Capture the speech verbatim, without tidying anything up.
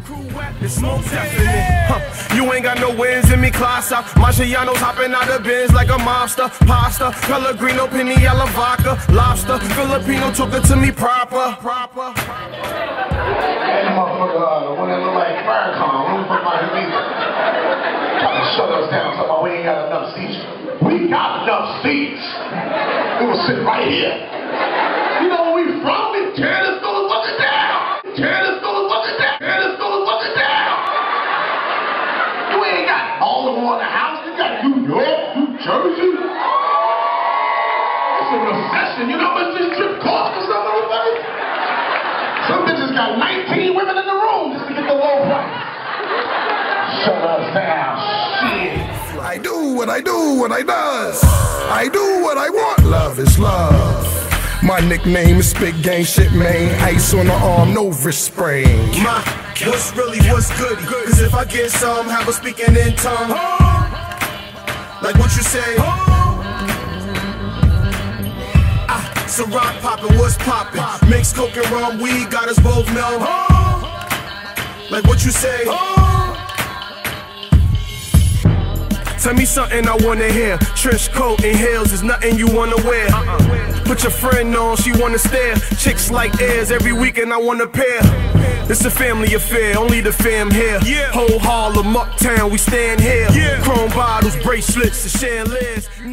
It's smoke definite. Huh. You ain't got no wins in me, class out. Marciano's hopping out of bins like a mobster. Pasta, Pellegrino, Piniella vodka, lobster, Filipino talking to me proper. Proper. That motherfucker, uh, when it look like Farrakhan, when the fuck about him either. Trying to shut us down, talking about we ain't got enough seats. We got enough seats. We will sit right here. You know where we from? We tear this motherfucker down. Tear this motherfucker down. Tear this motherfucker down. You ain't got Baltimore in the house. You got New York, New Jersey. It's a recession. You know how much this trip costs for some motherfuckers? Some bitches got nineteen women in the room just to get the low price. Shut us down. Shit. I do what I do, what I does. I do what I want. Love is love. My nickname is Big Gang Shit, man. Ice on the arm, no wrist sprain. My, what's really what's good? Cause if I get some, have a speaking in tongue. Like what you say? Ah, some rock poppin', what's poppin'? Mix coke and rum, weed got us both numb. Like what you say? Tell me something I wanna hear. Trench coat and heels is nothing you wanna wear. Put your friend on, she wanna stare. Chicks like airs, every weekend I wanna pair. It's a family affair, only the fam here. Whole Harlem, uptown, we stand here. Chrome bottles, bracelets, and chandeliers.